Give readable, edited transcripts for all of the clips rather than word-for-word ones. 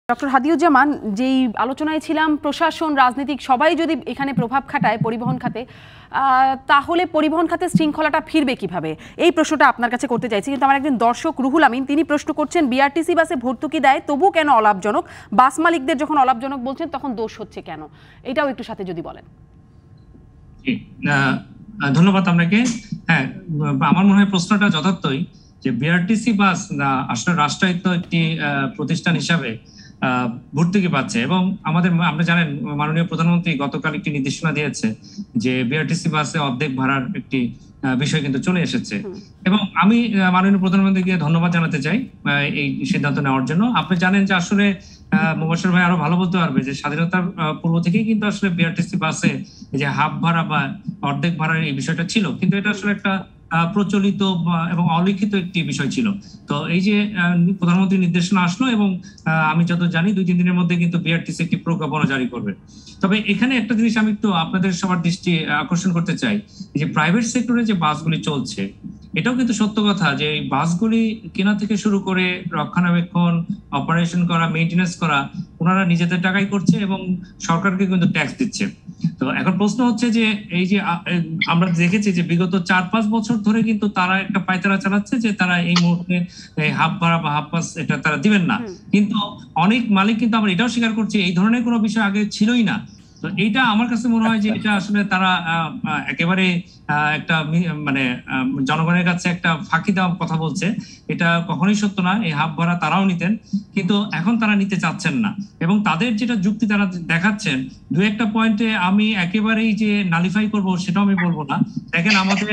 Doctor Hadiuzzaman, যেই আলোচনায় ছিলাম প্রশাসন রাজনীতিক সবাই যদি এখানে প্রভাব খাটায় পরিবহন খাতে, তাহলে পরিবহন খাতে শৃঙ্খলাটা ফিরবে কিভাবে, এই প্রশ্নটা আপনার কাছে করতে চাইছি। কিন্তু আমার একজন দর্শক রুহুল আমিন তিনি প্রশ্ন করছেন, বিআরটিসি বাসে ভর্তুকি দেয় তবু কেন অলাভজনক, বাস মালিকদের যখন অলাভজনক বলছেন তখন দোষ হচ্ছে কেন, এটাও একটু সাথে যদি বলেন। ধন্যবাদ আপনাকে। হ্যাঁ, আমার মনে হয় প্রশ্নটা যথার্থই যে বিআরটিসি বাস আসলে রাষ্ট্রায়ত্ত একটি প্রতিষ্ঠান হিসাবে ভর্তুকি পাচ্ছে এবং আমরা জানেন মাননীয় প্রধানমন্ত্রী গতকাল একটি নির্দেশনা দিয়েছে যে বিআরটিসি বাসে অর্ধেক ভাড়ার একটি বিষয় কিন্তু চলে এসেছে এবং আমি মাননীয় প্রধানমন্ত্রীকে ধন্যবাদ জানাতে চাই এই সিদ্ধান্ত নেওয়ার জন্য। আপনি জানেন যে আসলে মুবাশশির ভাই আরো ভালো বলতে পারবে যে স্বাধীনতার পূর্ব থেকেই কিন্তু আসলে বিআরটিসি বাসে যে হাফ ভাড়া বা অর্ধেক ভাড়ার এই বিষয়টা ছিল, কিন্তু এটা আসলে একটা প্রচলিত এবং অলিখিত একটি বিষয় ছিল। তো এই যে প্রধানমন্ত্রীর নির্দেশনা আসলো এবং আমি যত জানি 2-3 দিনের মধ্যে কিন্তু বিআরটিসি একটি প্রজ্ঞাপন জারি করবে। তবে এখানে একটা জিনিস আমি একটু আপনাদের সবার দৃষ্টি আকর্ষণ করতে চাই, যে প্রাইভেট সেক্টরে যে বাসগুলি চলছে এটাও কিন্তু সত্য কথা যে এই বাসগুলি কেনা থেকে শুরু করে রক্ষণাবেক্ষণ, অপারেশন করা, মেইনটেনেন্স করা ওনারা নিজেদের টাকাই করছে এবং সরকারকে কিন্তু ট্যাক্স দিচ্ছে। তো এখন প্রশ্ন হচ্ছে যে এই যে আমরা দেখেছি যে বিগত 4-5 বছর ধরে কিন্তু তারা একটা পায়তারা চালাচ্ছে যে তারা এই মুহূর্তে হাফ ভাড়া বা হাফ পাস এটা তারা দিবেন না, কিন্তু অনেক মালিক কিন্তু আমরা এটাও স্বীকার করছি এই ধরনের কোনো বিষয় আগে ছিলই না। তো এইটা আমার কাছে মনে হয় যে এটা আসলে তারা একেবারে একটা মানে জনগণের কাছে একটা ফাঁকি দেওয়ার কথা বলছে, এটা কখনোই সত্য না। এই হাফ ভাড়া তারাও নিতেন, কিন্তু এখন তারা নিতে চাচ্ছেন না এবং তাদের যেটা যুক্তি তারা দেখাচ্ছেন 2-1টা পয়েন্টে আমি একেবারেই যে নালিফাই করব সেটাও আমি বলবো না। দেখেন আমাদের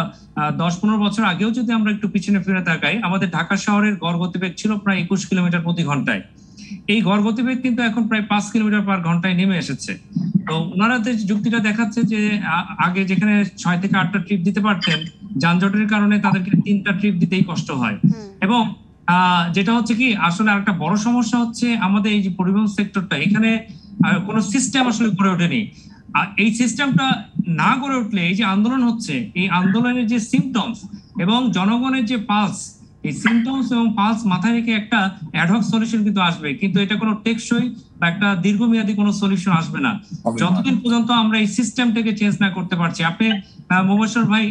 10-15 বছর আগেও যদি আমরা একটু পিছনে ফিরে তাকাই, আমাদের ঢাকা শহরের গড় গতিবেগ ছিল প্রায় 21 কিলোমিটার প্রতি ঘন্টায়। এই গড় গতিবেগ কিন্তু এখন প্রায় 5 কিলোমিটার পার ঘন্টায় নেমে এসেছে। তো ওনারা যে যুক্তিটা দেখাচ্ছে যে আগে যেখানে 6 থেকে 8টা ট্রিপ দিতে পারতেন, যানজটের কারণে তাদেরকে 3টা ট্রিপ দিতেই কষ্ট হয়। এবং যেটা হচ্ছে কি আসলে আরেকটা বড় সমস্যা হচ্ছে আমাদের এই যে পরিবহন সেক্টরটা, এখানে কোনো সিস্টেম আসলে গড়ে ওঠেনি। এই সিস্টেমটা না গড়ে উঠলে এই যে আন্দোলন হচ্ছে, এই আন্দোলনের যে সিমটমস এবং জনগণের যে পালস, এই সিমটমস এবং পালস মাথায় রেখে একটা অ্যাডহক সলিউশন কিন্তু আসবে, কিন্তু এটা কোনো টেকসই বা একটা দীর্ঘমেয়াদী কোনো সলিউশন আসবে না যতদিন পর্যন্ত আমরা এই সিস্টেমটাকে চেঞ্জ না করতে পারছি। আপনি মুবাশশির ভাই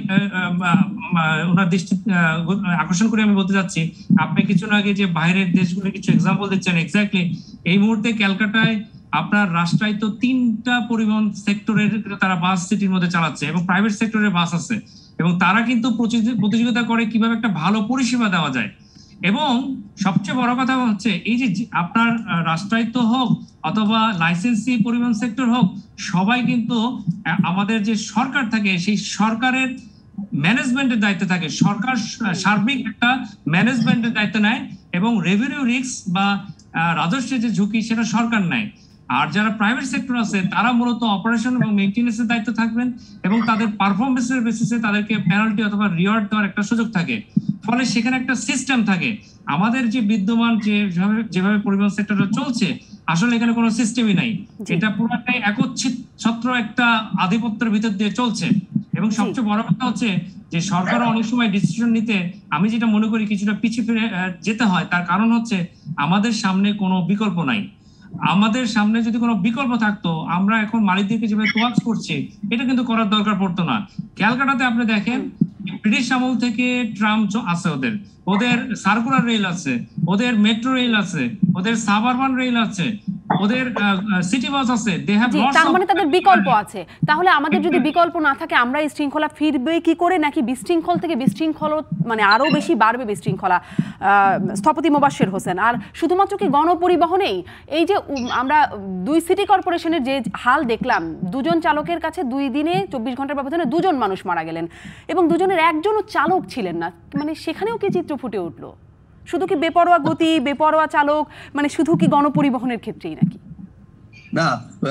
ওনার দৃষ্টি আকর্ষণ করে আমি বলতে চাচ্ছি, আপনি কিছু আগে যে বাইরের দেশগুলোর কিছু এক্সাম্পল দিচ্ছেন, এক্স্যাক্টলি এই মুহূর্তে ক্যালকাটায় আপনার রাষ্ট্রায়ত্ত 3টা পরিবহন সেক্টরের তারা বাস সিটির মধ্যে চালাচ্ছে এবং প্রাইভেট সেক্টরের বাস আছে এবং তারা কিন্তু প্রতিযোগিতা করে কিভাবে একটা ভালো পরিষেবা দেওয়া যায়। এবং সবচেয়ে বড় কথা হচ্ছে এই যে আপনার রাষ্ট্রায়ত্ত হোক অথবা লাইসেন্সি পরিবহন সেক্টর হোক, সবাই কিন্তু আমাদের যে সরকার থাকে সেই সরকারের ম্যানেজমেন্টের দায়িত্ব থাকে, সরকার সার্বিক একটা ম্যানেজমেন্টের দায়িত্ব নেয় এবং রেভিনিউ রিস্ক বা রাজস্বের যে ঝুঁকি সেটা সরকার নেয়। আর যারা প্রাইভেট সেক্টর আছে তারা মূলত অপারেশন এবং মেইনটেনেন্সের দায়িত্ব থাকবেন এবং তাদের পারফরমেন্সের বেসিসে তাদেরকে পেনাল্টি অথবা রিওয়ার্ড দেওয়ার একটা সুযোগ থাকে, ফলে সেখানে একটা সিস্টেম থাকে। আমাদের যে বিদ্যমান যেভাবে পরিবহন সেক্টরটা চলছে আসলে এখানে কোনো সিস্টেমই নাই, এটা পুরোটাই একচ্ছত্র একটা আধিপত্যের ভিতর দিয়ে চলছে। এবং সবচেয়ে বড় কথা হচ্ছে যে সরকার অনেক সময় ডিসিশন নিতে আমি যেটা মনে করি কিছুটা পিছিয়ে ফিরে যেতে হয়, তার কারণ হচ্ছে আমাদের সামনে কোনো বিকল্প নাই। আমাদের সামনে যদি কোনো বিকল্প থাকতো, আমরা এখন মালিকদেরকে যেভাবে তোয়াক্স করছি এটা কিন্তু করার দরকার পড়তো না। ক্যালকাটাতে আপনি দেখেন ব্রিটিশ আমল থেকে ট্রাম আছে, ওদের সার্কুলার রেল আছে, ওদের মেট্রো রেল আছে, ওদের সাবআরবান রেল আছে, ওদের সিটি বাস আছে, তার মানে তাদের বিকল্প আছে। তাহলে আমাদের যদি বিকল্প না থাকে আমরা এই শৃঙ্খলা ফিরবে কি করে, নাকি বিশৃঙ্খল থেকে বিশৃঙ্খল মানে আরো বেশি বাড়বে বিশৃঙ্খলা? স্থপতি মুবাশশির হোসেন, আর শুধুমাত্র কি গণপরিবহনেই এই যে আমরা 2 সিটি কর্পোরেশনের যে হাল দেখলাম, 2জন চালকের কাছে 2 দিনে 24 ঘন্টার ব্যবধানে 2জন মানুষ মারা গেলেন এবং 2জনের একজনও চালক ছিলেন না, মানে সেখানেও কি চিত্র ফুটে উঠলো? শুধু কি বেপরোয়া গতি, বেপরোয়া চালক, মানে শুধু কি গণপরিবহনের ক্ষেত্রেই নাকি? না,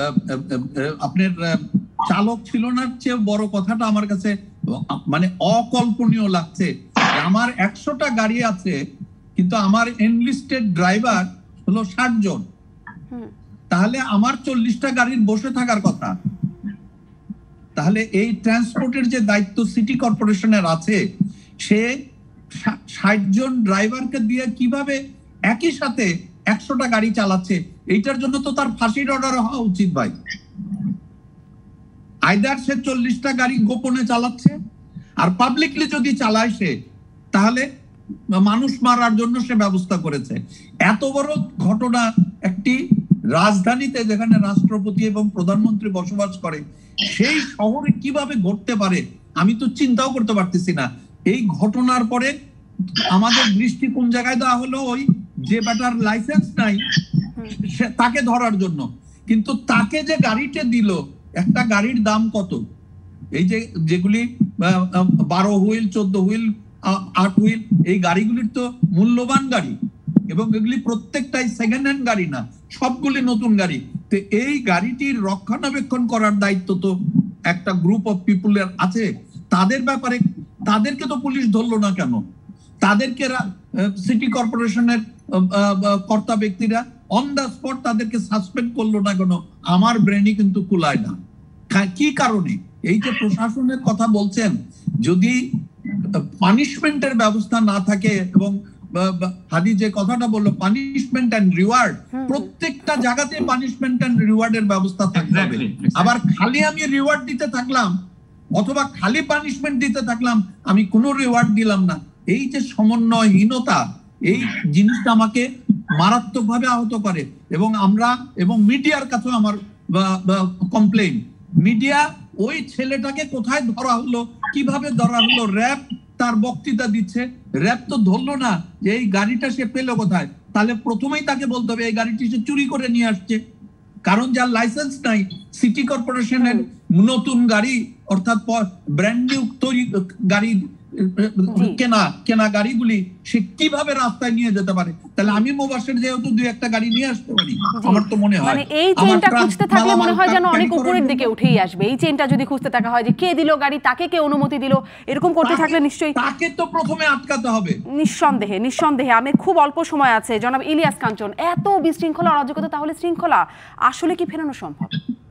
আপনার চালক ছিল না চেয়ে বড় কথাটা আমার কাছে মানে অকল্পনীয় লাগছে। আমার 100টা গাড়ি আছে কিন্তু আমার এনলিস্টেড ড্রাইভার হলো 60 জন, তাহলে আমার 40টা গাড়ির বসে থাকার কথা। তাহলে এই ট্রান্সপোর্টের যে দায়িত্ব সিটি কর্পোরেশনের আছে, সে 60 জন ড্রাইভারকে দিয়ে কিভাবে একই সাথে 100টা গাড়ি চালাচ্ছে, এইটার জন্য তো তার ফাঁসির অর্ডার হওয়া উচিত ভাই। আইদার সে 40টা গাড়ি গোপনে চালাচ্ছে, আর পাবলিকলি যদি চালায় সে, তাহলে মানুষ মারার জন্য সে ব্যবস্থা করেছে। এত বড় ঘটনা একটি রাজধানীতে, যেখানে রাষ্ট্রপতি এবং প্রধানমন্ত্রী বসবাস করে, সেই শহরে কিভাবে ঘটতে পারে আমি তো চিন্তাও করতে পারতেছি না। এই ঘটনার পরে আমাদের দৃষ্টি কোন জায়গায় দেওয়া হলো, ওই যে বেটার লাইসেন্স নাই তাকে ধরার জন্য। কিন্তু তাকে যে গাড়িটা দিল, একটা গাড়ির দাম কত? এই যে যেগুলি 12 হুইল, 14 হুইল, 8 হুইল, এই গাড়িগুলির তো মূল্যবান গাড়ি, এবং এগুলি প্রত্যেকটাই সেকেন্ড হ্যান্ড গাড়ি না, সবগুলি নতুন গাড়ি। তো এই গাড়িটির রক্ষণাবেক্ষণ করার দায়িত্ব তো একটা গ্রুপ অফ পিপুলের আছে। তাদের ব্যাপারে তাদেরকে তো পুলিশ ধরলো না কেন? তাদেরকে সিটি কর্পোরেশনের কর্তা ব্যক্তিরা অন দ্য স্পট তাদেরকে সাসপেন্ড করলো না কেন? আমার ব্রেনই কিন্তু কুলায় না। কি কারণে? এই যে প্রশাসনের কথা বলছেন, যদি পানিশমেন্টের ব্যবস্থা না থাকে, এবং হাদি যে কথাটা বললো পানিশমেন্ট এন্ড রিওয়ার্ড, প্রত্যেকটা জায়গাতে পানিশমেন্ট এন্ড রিওয়ার্ডের ব্যবস্থা থাকতে হবে। আবার খালি আমি রিওয়ার্ড দিতে থাকলাম অথবা খালি পানিশমেন্ট দিতে থাকলাম, আমি কোনো রিওয়ার্ড দিলাম না, এই যে সমন্বয়হীনতা, এই জিনিসটা আমাকে মারাত্মকভাবে আহত করে। এবং মিডিয়ার কাছে আমার কমপ্লেইন, মিডিয়া ওই ছেলেটাকে কোথায় ধরা হলো, কিভাবে ধরা হলো, র‍্যাব তার বক্তৃতা দিচ্ছে, র‍্যাব তো ধরলো না যে এই গাড়িটা সে পেলো কোথায়। তাহলে প্রথমেই তাকে বলতে হবে এই গাড়িটি সে চুরি করে নিয়ে আসছে, কারণ যার লাইসেন্স নাই, সিটি কর্পোরেশনের নতুন গাড়ি অর্থাৎ ব্র্যান্ড নিউ তৈরি গাড়ি কেনা গাড়িগুলি সে কিভাবে রাস্তায় নিয়ে যেতে পারে? তাহলে আমি মোবাশের যেহেতু 2-1টা গাড়ি নিয়ে আসতে পারি, আমার তো মনে হয় মানে এই চেইনটা খুঁজতে থাকলে মনে হয় যেন অনেক উপরের দিকে উঠেই আসবে। এই চেইনটা যদি খুঁজতে থাকা হয় যে কে দিল গাড়ি, তাকে কে অনুমতি দিল, এরকম করতে থাকলে নিশ্চয়ই তাকে তো প্রথমে আটকাতে হবে। নিঃসন্দেহে আমি খুব অল্প সময় আছে। জনাব ইলিয়াস কাঞ্চন, এত বিশৃঙ্খলা অরাজকতা, তাহলে শৃঙ্খলা আসলে কি ফেরানো সম্ভব?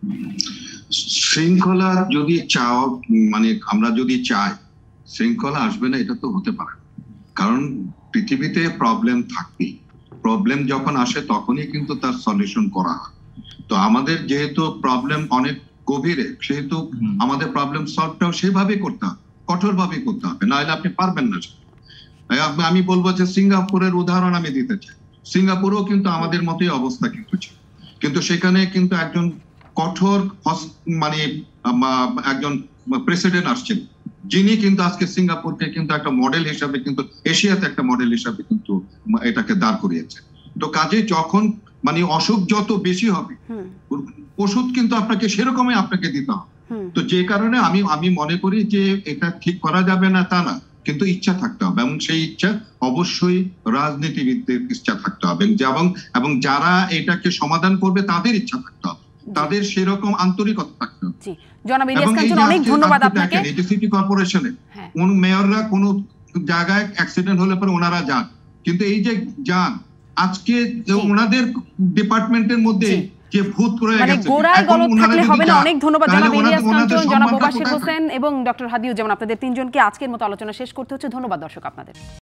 শৃঙ্খলা যদি চাও, মানে আমরা যদি চাই শৃঙ্খলা আসবে না, এটা তো হতে পারে। কারণ পৃথিবীতে প্রবলেম থাকবে, প্রবলেম যখন আসে তখনই কিন্তু তার সলিউশন করা হয়। তো আমাদের যেহেতু প্রবলেম অনেক গভীরে, সেহেতু আমাদের প্রবলেম সলভটাও সেভাবে করতে হবে, কঠোরভাবে করতে হবে, নাহলে আপনি পারবেন না। আমি বলবো যে সিঙ্গাপুরের উদাহরণ আমি দিতে চাই। সিঙ্গাপুরেও কিন্তু আমাদের মতোই অবস্থা কিন্তু ছিল, কিন্তু সেখানে কিন্তু একজন কঠোর মানে একজন প্রেসিডেন্ট আসছেন, যিনি কিন্তু আজকে সিঙ্গাপুরকে কিন্তু একটা মডেল হিসাবে, কিন্তু এশিয়াতে একটা মডেল হিসাবে কিন্তু এটাকে দাঁড় করিয়েছে। তো কাজে যখন মানে অসুখ যত বেশি হবে, ওষুধ কিন্তু আপনাকে সেরকমই আপনাকে দিতে হবে। তো যে কারণে আমি মনে করি যে এটা ঠিক করা যাবে না তা না, কিন্তু ইচ্ছা থাকতে হবে, এবং সেই ইচ্ছা অবশ্যই রাজনীতিবিদদের ইচ্ছা থাকতে হবে, এবং যারা এটাকে সমাধান করবে তাদের ইচ্ছা থাকতে হবে, তাদের সেরকম আন্তরিকতা থাকতে হবে। জনাব ইলিয়াস কাঞ্চন, অনেক ধন্যবাদ আপনাকে। সিটি কর্পোরেশনে কোন মেয়ররা কোন জায়গায় অ্যাক্সিডেন্ট হলে পরে ওনারা যান, কিন্তু এই যে যান আজকে ওনাদের ডিপার্টমেন্টের মধ্যে যে ভূত রয়ে গেছে, গোড়ায় গলদ থাকলে হবে না। অনেক ধন্যবাদ জনাব ইলিয়াস কাঞ্চন, জনাব মুবাশশির হোসেন এবং ডক্টর হাদিউজ্জামান, আপনাদের তিনজনকে আজকের মতো আলোচনা শেষ করতে হচ্ছে। ধন্যবাদ দর্শক আপনাদের।